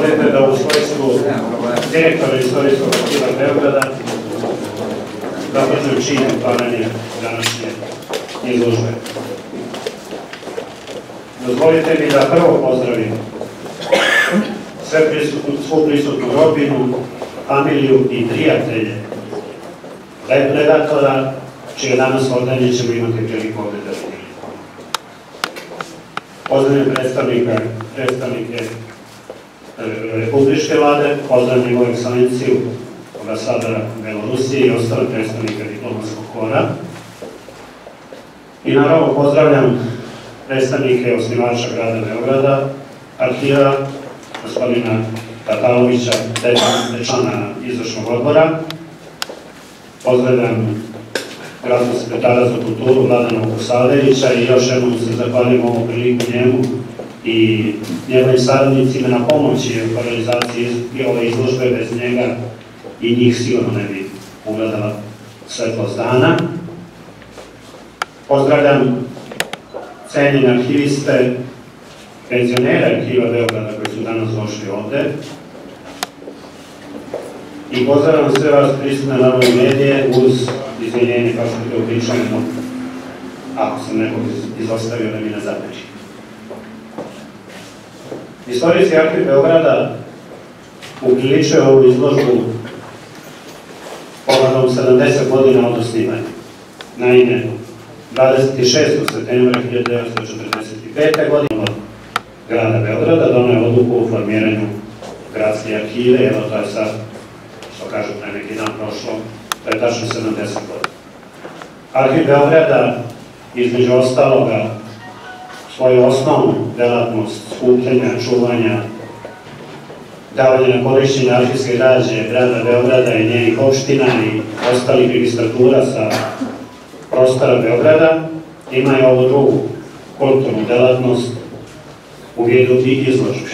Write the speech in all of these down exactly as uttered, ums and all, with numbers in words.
dozvolite da u svojstvu direktora Istorijskog arhiva Beograda da budem čin otvaranja današnje izložbe. Dozvolite mi da prvo pozdravim sve prisutnu, svu prisutnu rodbinu, familiju i prijatelje redaktora, čije danas ovdje ćemo imati priliku ovdje da vidimo. Pozdravljam predstavnika, predstavnike Republičke vlade, pozdravljam njegovu ekscelenciju, ambasadora Belorusije i ostale predstavnika diplomatskog kora. I naravno pozdravljam predstavnike osnivača grada Beograda, arhiva, gospodina Tatalovića, člana izvršnog odbora. Pozdravljam gradskog sekretara za kulturu Vladana Vukosavljevića i još jednom se zahvaljujem ovom priliku njemu i njegovim saradnicima na pomoći u organizaciji ove izložbe. Bez njega i njih sigurno ne bi ugledala svetlost dana. Pozdravljam cenjene arhiviste, penzionere arhiva Beograda koji su danas došli ovde. I pozdravljam sve vas prisutne narodne medije uz izvinjenje, kao što je to uobičajeno, ako sam nekog izostavio da mi ne zameći. Istorijski arhiv Beograda upriličuje ovu izložbu povodom sedamdeset godina od osnivanja. Naime, dvadeset šestog septembra hiljadu devetsto četrdeset pete. godine od grada Beograda doneo odluku o formiranju gradske arhive, evo to je sad, što kažu pre neki dan prošlo, to je tačno sedamdeset godina. Arhiv Beograda, između ostaloga, svoju osnovnu delatnost skupljanja, čuvanja, davanja na korišćenje arhivske građe grada Beograda i njenih opština i ostalih registratura sa prostora Beograda, ima i ovu drugu kulturnu delatnost u vidu i izložbi.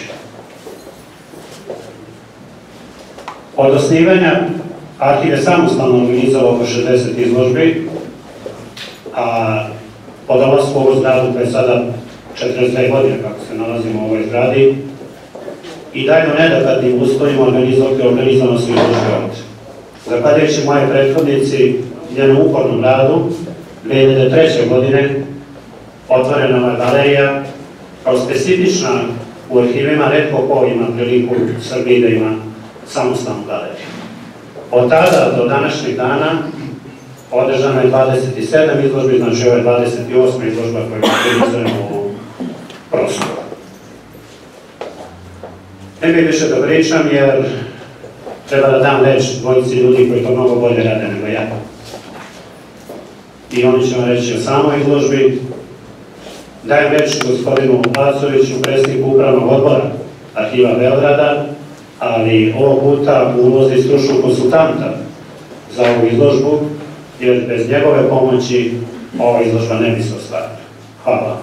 Od osnivanja arhiv je samostalno organizovao oko šezdeset izložbi, a po dolasku u ovu zgradu, koja je sada četrdeset dve godine kako se nalazimo u ovoj zgradi, i dalje u nedakatnim uslovima organizovano su izložbe ovde. Zahvaljujući moje prethodnici njenom upornom radu, dve hiljade treće. godine otvorena je galerija kao specifična u arhivima, retko ko ima priliku u Srbiji da ima samostalnu galeriju. Od tada do današnjeg dana održano je dvadeset sedam izložbi, znači ovo je dvadeset osma izložba koju organizujemo u prostoru. Ne bih više da pričam jer treba da dam reč dvojici ljudi koji to mnogo bolje rade nego ja. I oni će vam reći o samoj izložbi. Dajem reč gospodinu Lazoviću, predsjedniku upravnog odbora Arhiva Beograda, ali ovog puta u ulozi stručnog konsultanta za ovu izložbu, jer bez njegove pomoći ova izložba ne bi se ostvarila. Hvala.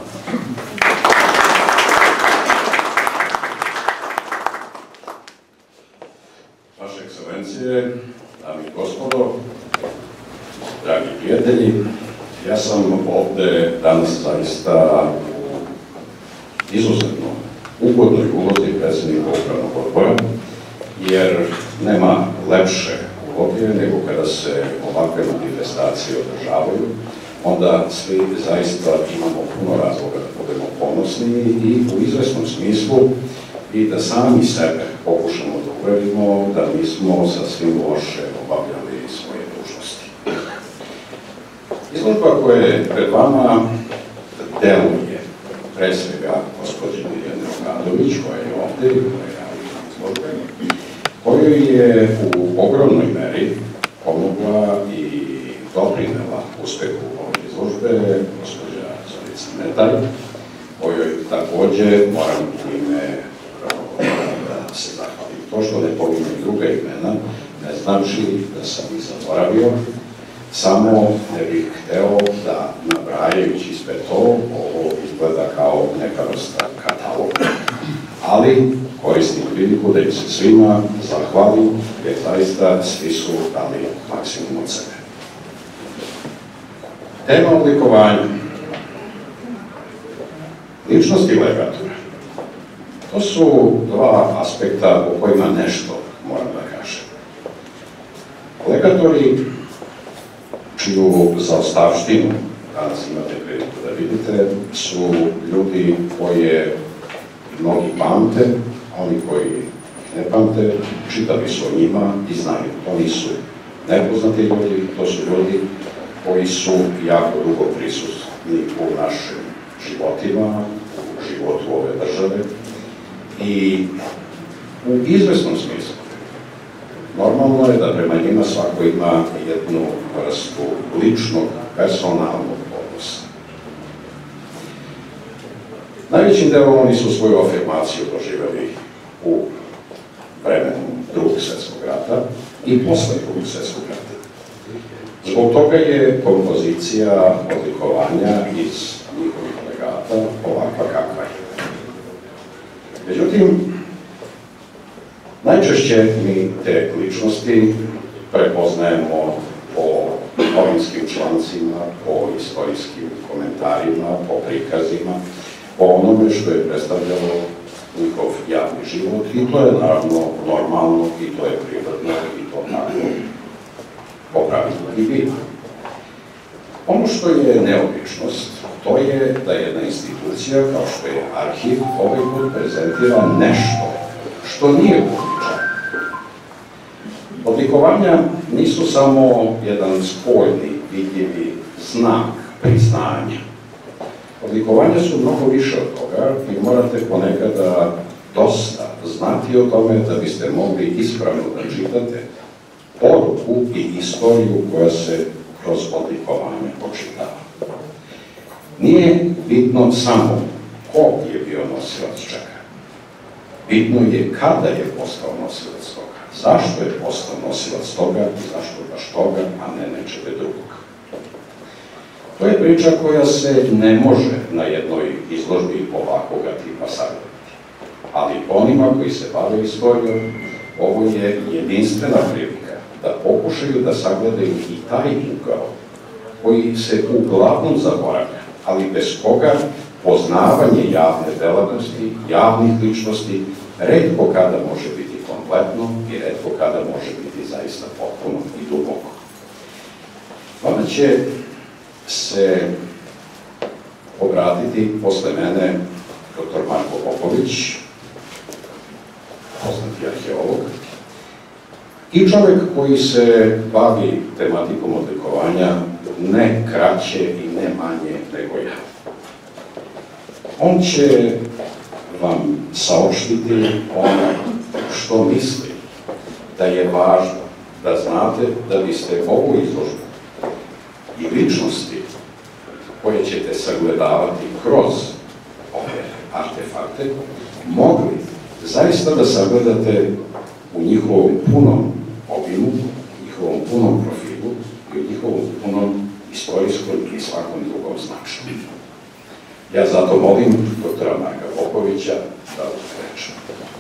Vaše ekscelencije, dame i gospodo, dragi prijatelji, ja sam ovde danas zaista u izuzetno ugodnoj ulozi predsjednika upravnog odbora, jer nema lepše uloge nego kada se ovakve manifestacije održavaju, onda svi zaista imamo puno razloga da budemo ponosni i u izvesnom smislu i da sami sebe pokušamo da uverimo da nismo sasvim loše obavljali svoje dužnosti. Izložba koja je pred vama deluje pre svega gospođe Mirjane Obradović, koja je ovde i koja je autor izložbe, kojoj je u ogromnoj meri pomogla i doprinela uspehu ove izložbe gospođa Zorica Metalj, kojoj takođe moram u ime da se zahvalim. To što ne pominjem druga imena ne znači da sam ih zaboravio, samo ne bih hteo da, nabrajajući sve to, ovo izgleda kao neka vrsta kataloga. Ali koristim priliku da im se svima zahvalim, jer zaista svi su dali maksimum od sebe. Tema odlikovanja. Ličnosti legatora. To su dva aspekta o kojima nešto moram da kažem. Legatori, čiju zaostavštinu danas imate priliku da vidite, su ljudi koje mnogi pamte, oni koji ne pamte, čitali su o njima i znaju. To nisu nepoznati ljudi, to su ljudi koji su jako dugo prisutni u našim životima, u životu ove države i u izvesnom smislu. Normalno je da prema njima svako ima jednu vrstu ličnog, personalnog odnosa. Najvećim delom oni su svoju afirmaciju doživjeli u vremenu drugog svjetskog rata i posle drugog svjetskog rata. Zbog toga je kompozicija odlikovanja iz njihovih legata ovakva kakva je. Međutim, najčešće mi te ličnosti prepoznajemo po novinskim člancima, po istorijskim komentarima, po prikazima, po onome što je predstavljalo njihov javni život i to je naravno normalno i to je prirodno i to tako po pravilu i biva. Ono što je neobičnost, to je da jedna institucija kao što je arhiv ovaj put prezentira nešto što nije uobičajeno. Odlikovanja nisu samo jedan spoljni, vidljivi znak priznanja. Odlikovanja su mnogo više od toga i morate ponekada dosta znati o tome da biste mogli ispravno da čitate poruku i istoriju koja se kroz odlikovanje počitava. Nije bitno samo ko je bio nosilac čega. Bitno je kada je postao nosilac toga. Zašto je postao nosilac toga i zašto baš toga, a ne nečega drugog. To je priča koja se ne može na jednoj izložbi ovakvoga tipa sagledati. Ali onima koji se bave istorijom, ovo je jedinstvena prilika da pokušaju da sagledaju i taj ugao koji se uglavnom zaboravlja, ali bez koga poznavanje javne delatnosti, javnih ličnosti, retko kada može biti kompletno i retko kada može biti zaista potpuno i duboko. Vama će se obratiti posle mene doktor Marko Popović, poznati arheolog, i čovjek koji se bavi tematikom odlikovanja ne kraće i ne manje nego ja. On će vam saopštiti ono što misli da je važno da znate da biste ovu izložbu i ličnosti koje ćete sagledavati kroz ove artefakte mogli zaista da sagledate u njihovom punom obimu, u njihovom punom profilu i u njihovom punom istorijskom i svakom drugom značaju. Ja zato molim doktora Marka Popovića da uzme reč.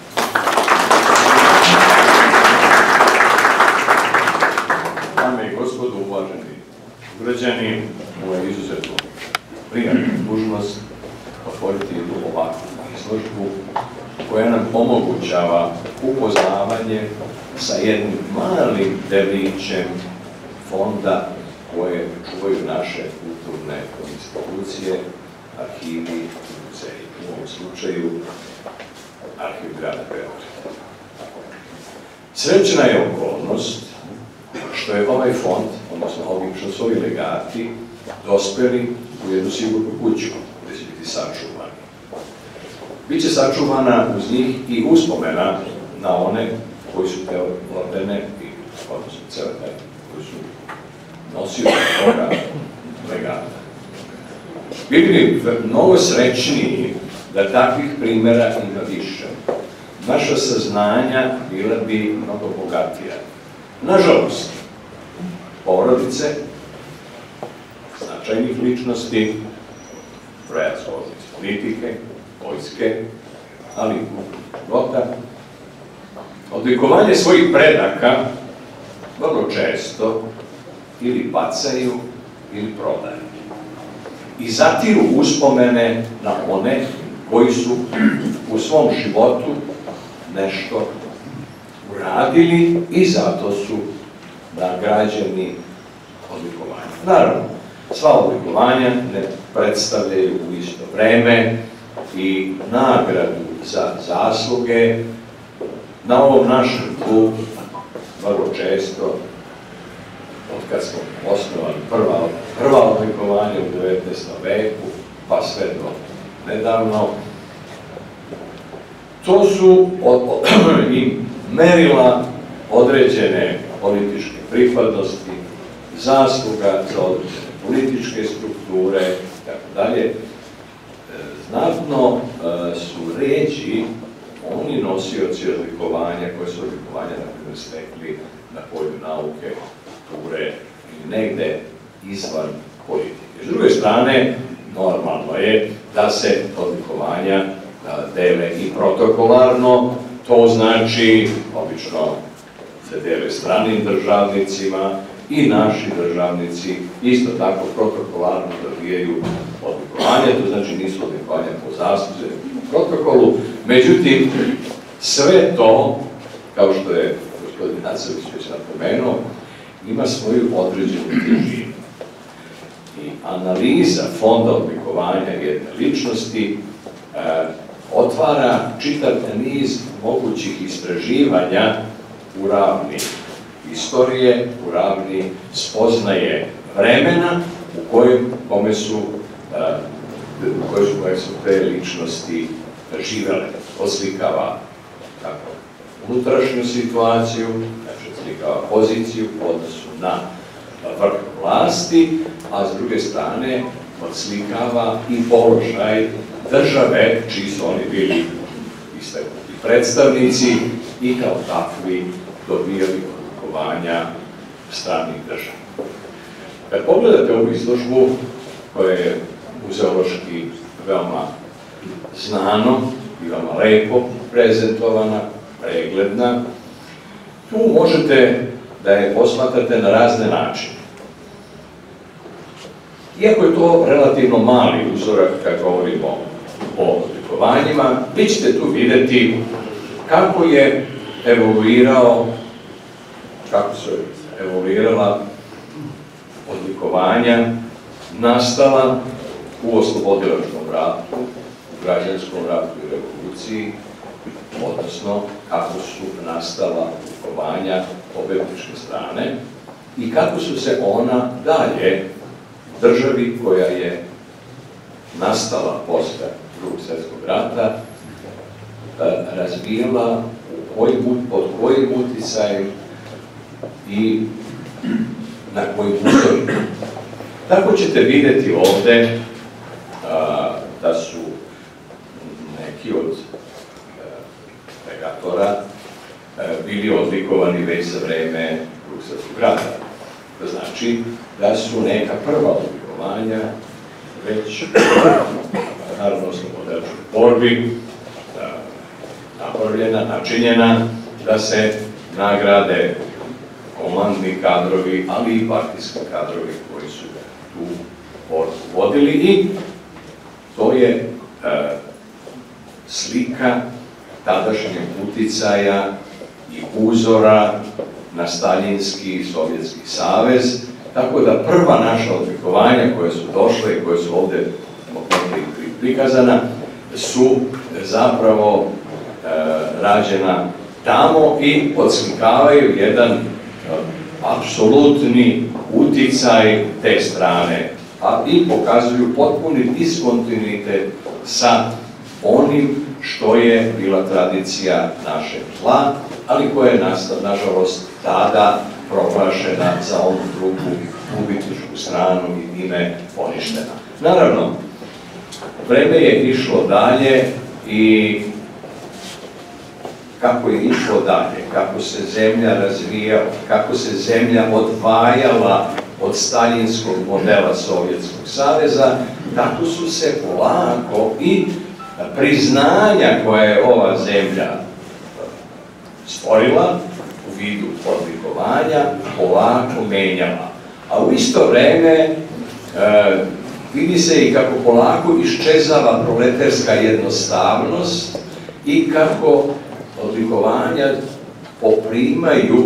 Dame i gospodo, uvaženi građani, ovo je izuzetno prijatna dužnost otvoriti jednu ovakvu izložbu koja nam omogućava upoznavanje sa jednim malim delićem fonda koje čuvaju naše kulturne institucije, arhivi i muzeji. U ovom slučaju Arhiv grada Beograda. Srećna je okolnost što je ovaj fond, odnosno obično su ovi legati, dospeli u jednu sigurnu kuću gde će biti sačuvani. Biće sačuvana uz njih i uspomena na one koji su te ordene i odnosno cele koji su nosili toga legata. Bili bi mnogo srećniji da takvih primjera ima više. Naša saznanja bila bi mnogo bogatija. Nažalost, porodice, značajnih ličnosti, brojac iz politike, vojske, ali i života, odlikovanje svojih predaka vrlo često ili bacaju ili prodaju. I zatiru uspomene na one koji su u svom životu nešto uradili i zato su nagrađeni odlikovanjem. Naravno, sva odlikovanja ne predstavljaju u isto vreme i nagradu za zasluge na ovom našem klubu vrlo često, od kad smo osnovali prva, prva odlikovanja u devetnaestom veku, pa sve do nedavno, to su od, od, i merila određene političke pripadnosti, zasluga za određene političke strukture i tako dalje. Znatno su ređi oni nosioci odlikovanja koje su odlikovanja na primjer stekli na polju nauke, kulture ili negde izvan politike. S druge strane, normalno je da se odlikovanja dele i protokolarno, to znači, obično se dele stranim državnicima i naši državnici isto tako protokolarno dobijaju odlikovanja, to znači nisu odlikovanja po zasluzi u protokolu, međutim, sve to, kao što je gospodin Nacević već napomenuo, ima svoju određenu težinu. I analiza fonda odlikovanja jedne ličnosti e, otvara čitav niz mogućih istraživanja u ravni istorije, u ravni spoznaje vremena u kojem kome su, uh, u kojoj su, koje su te ličnosti živele. Oslikava kako unutrašnju situaciju, znači oslikava poziciju u odnosu na vrh vlasti, a s druge strane odslikava i položaj države, čiji su oni bili istaknuti predstavnici i kao takvi dobijali odlikovanja stranih država. Kad pogledate ovu izložbu, koja je muzeološki veoma znano i veoma lepo prezentovana, pregledna, tu možete da je posmatrate na razne načine. Iako je to relativno mali uzorak kad govorimo o odlikovanjima, vi ćete tu vidjeti kako je evoluirao, kako su evoluirala odlikovanja nastala u oslobodilačkom ratu, u građanskom ratu i revoluciji, odnosno kako su nastala odlikovanja pobedničke strane i kako su se ona dalje državi koja je nastala posle Drugog svjetskog rata razvijala pod kojim uticajem i na kojim uzorima. Tako ćete vidjeti ovde a, da su neki od regatora bili odlikovani već za vreme Drugog svjetskog rata. To znači da su neka prva odlikovanja već naravno oslobodilačkoj borbi napravljena, načinjena da se nagrade komandni kadrovi, ali i partijski kadrovi koji su tu borbu vodili i to je e, slika tadašnjeg uticaja i uzora na Staljinski i Sovjetski savez, tako da prva naša odlikovanja koje su došle i koje su ovde prikazana su zapravo e, rađena tamo i odslikavaju jedan e, apsolutni uticaj te strane, a i pokazuju potpuni diskontinuitet sa onim što je bila tradicija našeg tla, ali koja je nažalost tada proglašena za onu drugu gubitničku stranu i time poništena. Naravno, vreme je išlo dalje i kako je išlo dalje, kako se zemlja razvijala, kako se zemlja odvajala od staljinskog modela Sovjetskog saveza, tako su se polako i priznanja koje je ova zemlja stvorila u vidu odlikovanja polako menjala. A u isto vreme vidi se i kako polako iščezava proleterska jednostavnost i kako odlikovanja poprimaju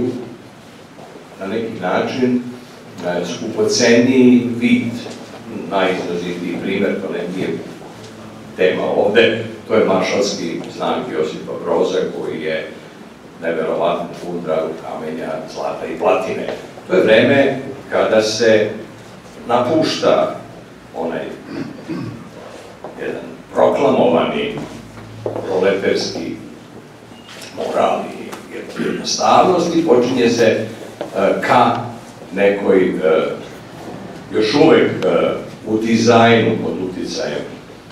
na neki način skupoceniji vid. Najizrazitiji primjer, to ne nije tema ovde, to je maršalski znak Josipa Broza koji je neverovatno pun dragog kamenja, zlata i platine. To je vreme kada se napušta onaj jedan proklamovani proleterski moral i jednostavnost i počinje se ka nekoj još uvek u dizajnu pod uticajem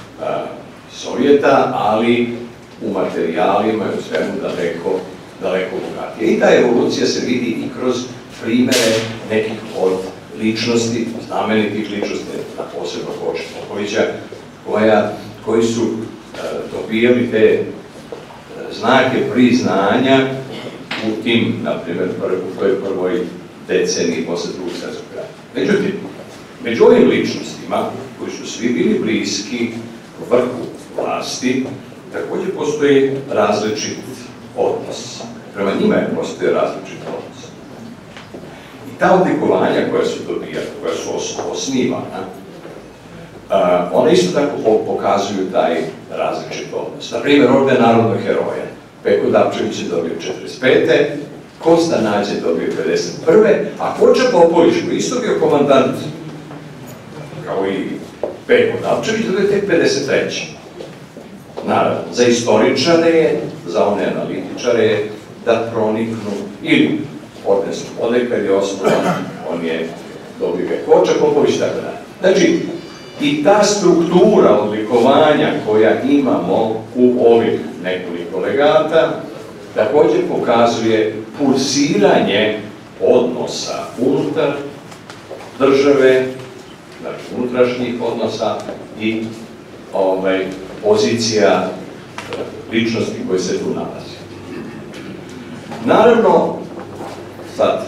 Sovjeta, ali u materijalima i u svemu daleko, daleko bogatije. I ta evolucija se vidi i kroz primere nekih od ličnosti, znamenitih ličnosti, na posebno Koče Popovića, koja, koji su uh, dobijali te uh, znake priznanja u tim, na primjer, u toj prvoj deceniji posle drugog svjetskog rata. Međutim, među ovim ličnostima, koji su svi bili bliski vrhu vlasti, također postoji različit odnos. Prema njima je postoji različit odnos. I ta odlikovanja koja su dobijana, koja su osnivana, one isto tako pokazuju taj različit odnos. Naprimjer, orden narodnog heroja. Peko Dapčević je dobio četrdeset pete. Kosta Nađ je dobio pedeset prve. a Koča Popović, koji isto bio komandant, kao i Peko Dapčević, dobio tek pedeset treće. Naravno, za istoričare je, za one analitičare je da proniknu, ili orden Slobode kad je osnovan, on je dobio Koča Popović, tako da. Znači, i ta struktura odlikovanja koja imamo u ovih nekoliko legata također pokazuje pulsiranje odnosa unutar države, znači unutrašnjih odnosa i ovaj, pozicija ličnosti koje se tu nalazi. Naravno, sad,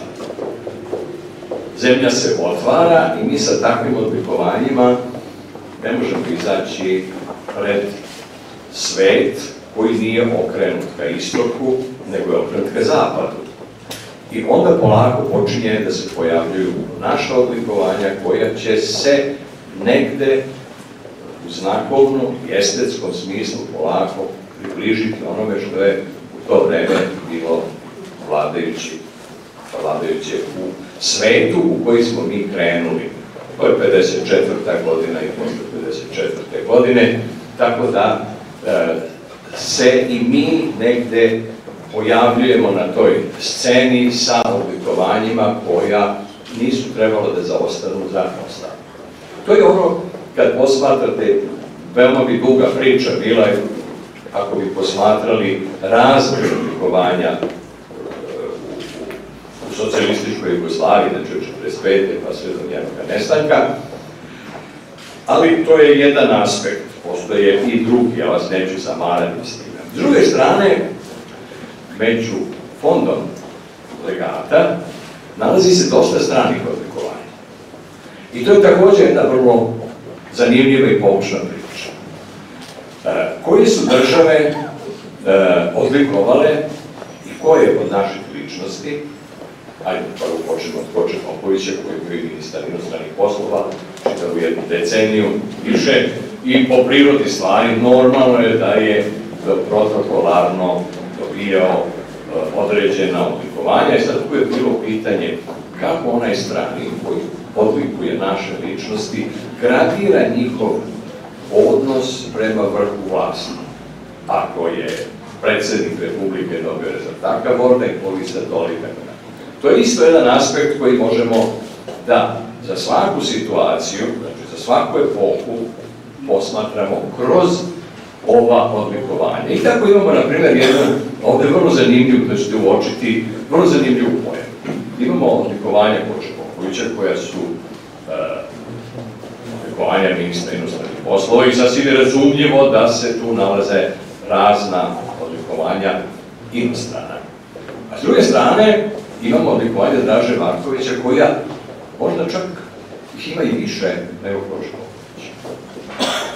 zemlja se otvara i mi sa takvim odlikovanjima ne možemo izaći pred svet koji nije okrenut ka istoku, nego je okrenut ka zapadu. I onda polako počinje da se pojavljuju naša odlikovanja koja će se negde u znakovnom i estetskom smislu polako približiti onome što je u to vreme bilo vladajući, vladajuće u svetu u koji smo mi krenuli. To je pedeset četvrta godina i posle pedeset četvrte godine, tako da e, se i mi negde pojavljujemo na toj sceni sa odlikovanjima koja nisu trebalo da zaostanu za ostalo. To je ono, kad posmatrate, veoma bi duga priča bila, ako bi posmatrali razvoj odlikovanja u socijalističkoj Jugoslaviji, znači od četrdeset pete pa sve do njenog nestanka, ali to je jedan aspekt, postoje i drugi, ja vas neću zamarati s tim. S druge strane, među fondom legata nalazi se dosta stranih odlikovanja. I to je također jedna vrlo zanimljiva i poučna priča. E, koje su države e, odlikovale i koje od naših ličnosti, ajde, prvo počnemo od Koče Popovića, koji je bio ministar inostranih poslova, čitavu jednu deceniju, više, i po prirodi stvari normalno je da je protokolarno dobijao određena odlikovanja. I sad tu je bilo pitanje kako onaj strani koji odlikuje naše ličnosti gradira njihov odnos prema vrhu vlasti. Ako je predsjednik Republike dobio takav orden, koji se doli tako. To je isto jedan aspekt koji možemo da za svaku situaciju, znači za svaku epohu, posmatramo kroz ova odlikovanja. I tako imamo, na primjer, jedan, ovdje vrlo zanimljiv, da ćete uočiti, vrlo zanimljivu pojavu. Imamo odlikovanja Koče Popovića, koja su uh, odlikovanja ministra inostranih poslova i sasvim je razumljivo da se tu nalaze razna odlikovanja inostrana. A s druge strane, imamo odlikovanja Draže Markovića, koja možda čak ih ima i više nego Koče Popović.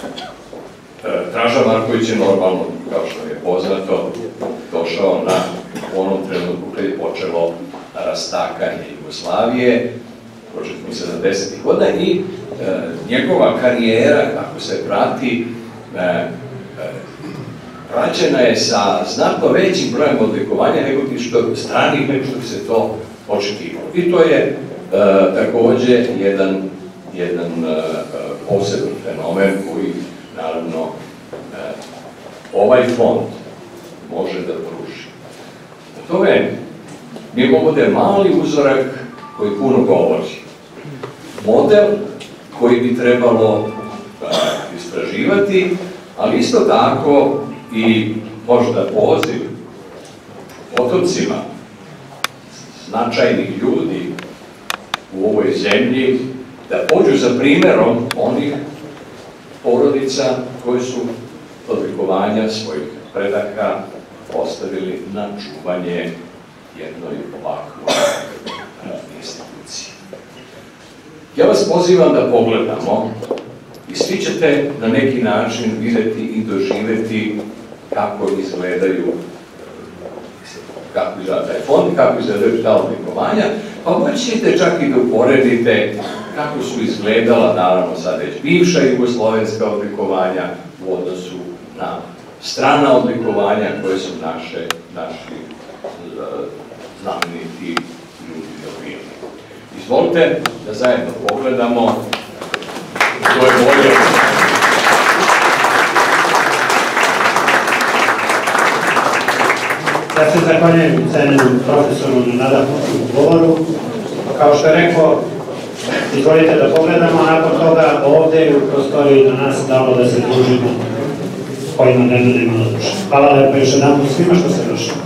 Draža Marković je normalno, kao što je poznato, došao na u onom trenutku kada je počelo rastakanje Jugoslavije, početkom sedamdesetih godina, i e, njegova karijera, kako se prati, e, e, praćena je sa znatno većim brojem odlikovanja nego ti što stranih, nego što bi se to očekivalo. I to je e, takođe jedan, jedan e, poseban fenomen koji, naravno, e, ovaj fond može da pruži. Na tome, mi imamo da je mali uzorak koji puno govori. Model koji bi trebalo e, istraživati, ali isto tako i možda poziv potomcima značajnih ljudi u ovoj zemlji da pođu za primjerom onih porodica koji su odlikovanja svojih predaka postavili na čuvanje jednoj ovakvoj instituciji. Ja vas pozivam da pogledamo i svi ćete na neki način videti i doživeti kako izgledaju kako izgleda taj fond, kako izgledaju ta odlikovanja, pa moćete čak i da uporedite kako su izgledala, naravno sad već bivša jugoslovenska odlikovanja u odnosu na strana odlikovanja koje su naše, naši znameniti ljudi dobili. Izvolite da zajedno pogledamo. To je bolje. Ja se zahvaljujem cenjenom profesoru na nadahnutom govoru. Kao što je rekao, izvolite da pogledamo, a nakon toga ovde u prostoriji do nas dalo da se družimo kojima vremena imalo duše. Hvala lepo još jedan put svima što ste došli.